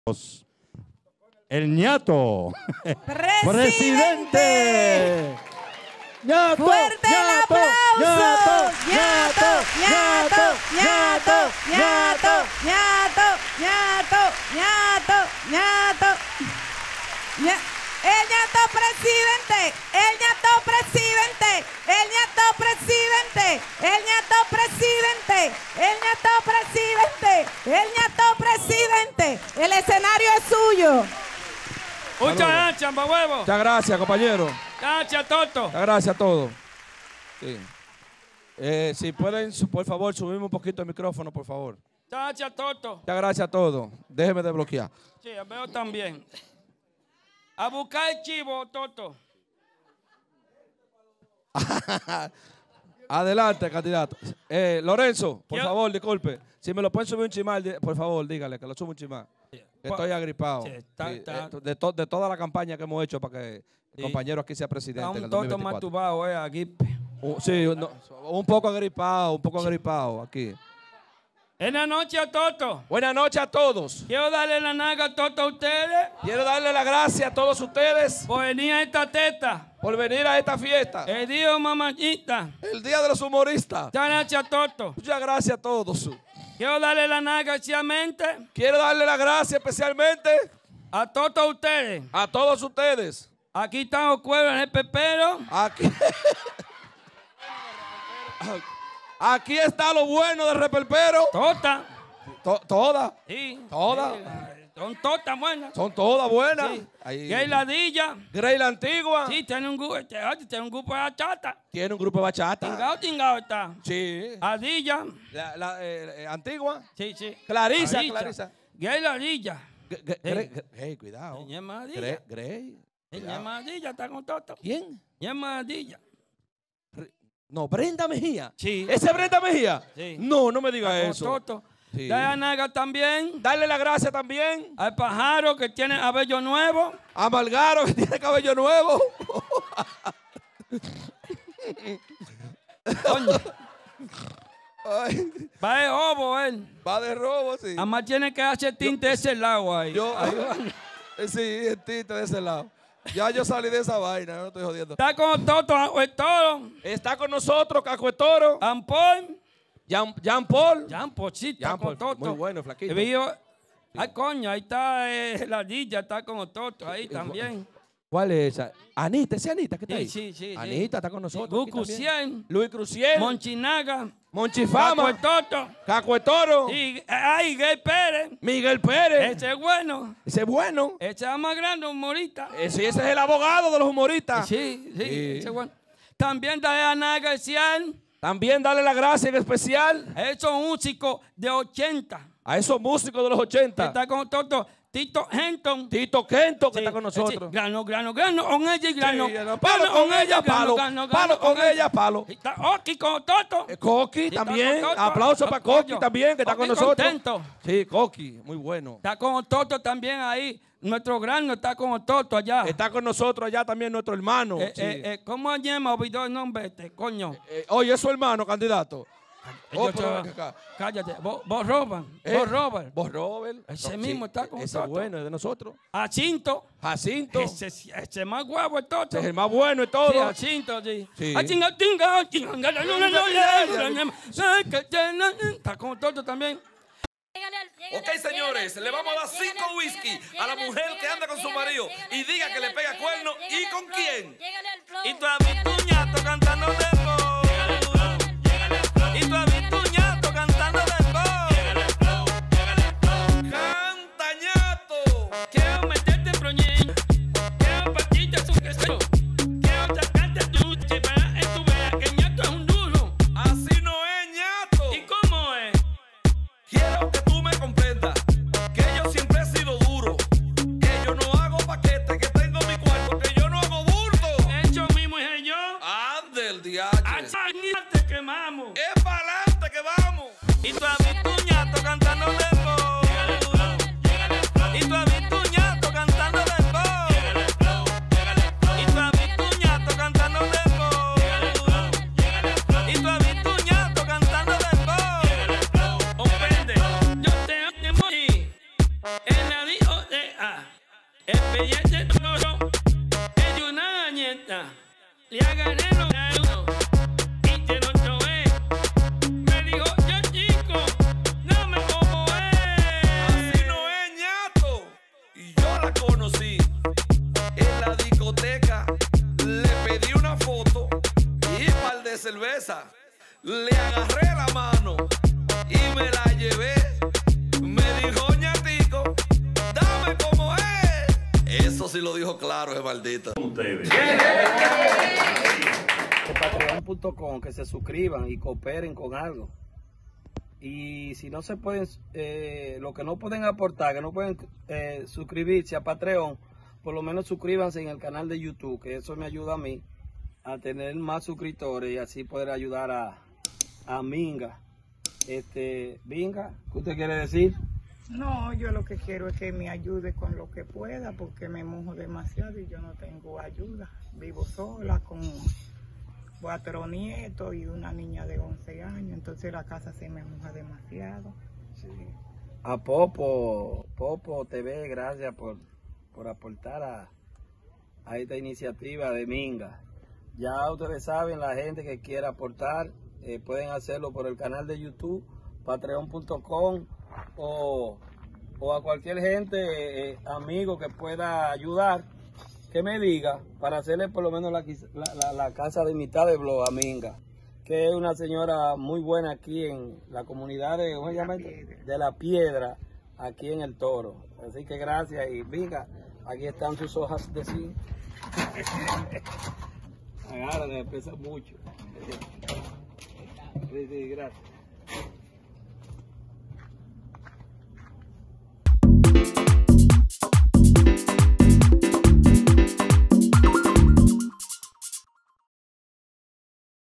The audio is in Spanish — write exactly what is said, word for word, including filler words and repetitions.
El ñato. ¡Presidente! ¡Presidente! ¡Ñato! ¡Fuerte el ¡Ñato! aplauso! ¡Ñato! ¡Ñato! ¡Ñato! ¡Ñato! ¡Ñato! ¡Ñato! ¡Ñato! ¡Ñato! ¡Ñato! ¡El ñato presidente! ¡El ñato presidente! ¡El ñato presidente! ¡El ñato presidente! ¡El ñato presidente! ¡El ñato presidente! ¡El escenario es suyo! Muchas gracias, pa' huevo. Muchas gracias, compañero. Gracias, Toto. Muchas gracias a todos. Sí. Eh, si pueden, su- por favor, subirme un poquito el micrófono, por favor. Gracias, Toto. Muchas gracias a todos. Déjeme desbloquear. Sí, veo también. A buscar el chivo, Toto. Adelante, candidato. Eh, Lorenzo, por Yo- favor, disculpe. Si me lo pueden subir un chimar, di- por favor, dígale que lo suba un chimar. Que estoy agripado. Sí, está- Sí, está- eh, de, to- de toda la campaña que hemos hecho para que el Sí. compañero aquí sea presidente. Está en un el Toto dos mil veinticuatro. matubado, eh, aquí. Uh, sí, no, un poco agripado, un poco agripado aquí. En la noche a Toto. Buenas noches a todos. Quiero darle la naga a Toto a ustedes Quiero darle las gracias a todos ustedes por venir a esta teta. por venir a esta fiesta. El día mamachita. El Día de los Humoristas. Muchas gracias, Toto. Muchas gracias a todos. Quiero darle la naga especialmente Quiero darle las gracias especialmente a Toto a ustedes. a todos ustedes. Aquí están los cuervos en el pepero. Aquí. Aquí está lo bueno de Repelpero. Tota. To- todas. Sí. Todas. Sí, son totas buenas. Son todas buenas. Sí. Ahí- Gay Ladilla. Grey la Antigua. Sí, tiene un grupo, tiene un grupo de bachata. Tiene un grupo de bachata. Tingao, tingao está. Sí. Adilla. La, la, eh, eh, Antigua. Sí, sí. Clarisa, Adilla. Clarisa. Gay Ladilla. G- G- Sí. Grey, Grey, hey, cuidado. Señor Madilla. Grey. Grey. Señor Cuidado. Madilla está con Toto. ¿Quién? Señor Madilla. No, Brenda Mejía. Sí. ¿Ese es Brenda Mejía? Sí. No, no me diga Está con eso. Toto. Sí. Dale la naga también Darle las gracias también al pájaro que tiene cabello nuevo. a Malgaro, que tiene cabello nuevo. Coño, Ay, va de obo él. va de robo, sí. Además tiene que hacer tinte de ese lado ahí. Yo, Ahí va. eh, sí, el tinte de ese lado. Ya yo salí de esa vaina, no estoy jodiendo. Está con Toto, el toro. Está con nosotros Caco de Toro, Ampol. Jean, Jean Paul. Jean Paul, sí, está Jean con Paul, Toto. muy bueno, flaquito. Y yo- Ay, coño, ahí está eh, la Dilla, está con Toto, ahí también. ¿Cuál es esa? Anita, ¿ese Anita que está Sí, ahí? sí, sí, sí. Anita está con nosotros. Gus aquí también. Cruciel, Luis Cruciel. Monchinaga, Monchifama. Paco Toto. Caco de Toro. Y ay, Gay Pérez. Miguel Pérez. Ese es bueno. Ese es bueno. Ese es más grande, humorista. Ese, ese es el abogado de los humoristas. Sí, sí, Sí. ese es bueno. También dale a Ana García. También darle la gracia en especial Esos músicos de ochenta. a esos músicos de los ochenta. Está con Toto. Tito Henton. Tito Kento, que Sí, está con nosotros. sí, grano, grano, grano, con ella y grano. Sí, no, palo con ella, palo. Palo con ella, palo. Está Oki con Toto. Eh, Coqui Sí, está también. con Toto. Aplauso para Coño. Coqui también, que está con Coqui nosotros. contento. Sí, Coqui, muy bueno. Está con Toto también ahí. Nuestro grano está con Toto allá. Está con nosotros allá también nuestro hermano. Eh, sí. eh, eh, ¿Cómo se llama? Olvidó el nombre este, coño. Eh, oye, es su hermano, candidato. Oh, Yo- pero ven acá. Cállate. Vos, vos Robert. Eh, Vos Robert. Vos Robert. Ese No, mismo sí, está con Ese Toto. es bueno, es de nosotros. Jacinto. Jacinto. Ese, ese más guapo es Toto. Ese es el más bueno y todo. Sí, Jacinto, sí. Sí. Ah, chinga, chinga, chinga, la, la, la, la, la, la. Está con Toto también. Ok, señores, le vamos a dar cinco whisky a la mujer que anda con su marido y diga que le pega cuerno y con quién. Y tú has visto un ñato cantando dembow. Y tú has visto un ñato cantando dembow. ¡Cantañato! Quiero meterte proñeño. Quiero partirte su queso. Quiero sacarte tu che para que tú veas que el ñato es un duro. Así no es, ñato. ¿Y cómo es? Quiero que tú me comprendas que yo siempre he sido duro, que yo no hago paquete, que tengo mi cuarto, que yo no hago burdo. Hecho mismo dije yo. Ande el diario. ella se toro, ella una nieta, le agarré los uno y te lo chové. Me dijo, yo chico, no me como es. Así no es, ñato. Y yo la conocí en la discoteca. Le pedí una foto y un par de cerveza. Le agarré la mano y me la llevé. Me dijo, ñatico, dame como es. Eso sí lo dijo claro, es maldito. Ustedes. Patreon punto com, que se suscriban y cooperen con algo. Y si no se pueden, eh, lo que no pueden aportar, que no pueden eh, suscribirse a Patreon, por lo menos suscríbanse en el canal de YouTube, que eso me ayuda a mí a tener más suscriptores y así poder ayudar a, a Minga. Este, Minga, ¿qué usted quiere decir? No, yo lo que quiero es que me ayude con lo que pueda, porque me mojo demasiado y yo no tengo ayuda. Vivo sola con cuatro nietos y una niña de once años, entonces la casa se me moja demasiado. Sí. A Popo, Popo T V, gracias por, por aportar a, a esta iniciativa de Minga. Ya ustedes saben, la gente que quiera aportar, eh, pueden hacerlo por el canal de YouTube, patreon punto com, o, o a cualquier gente, eh, amigo que pueda ayudar, que me diga, para hacerle por lo menos la, la, la, la casa de mitad de blog a Minga, que es una señora muy buena aquí en la comunidad de, ¿cómo se llama? De La Piedra, aquí en El Toro. Así que gracias y Minga, aquí están sus hojas de zinc. Agárrate, pesa mucho. Sí, sí, gracias.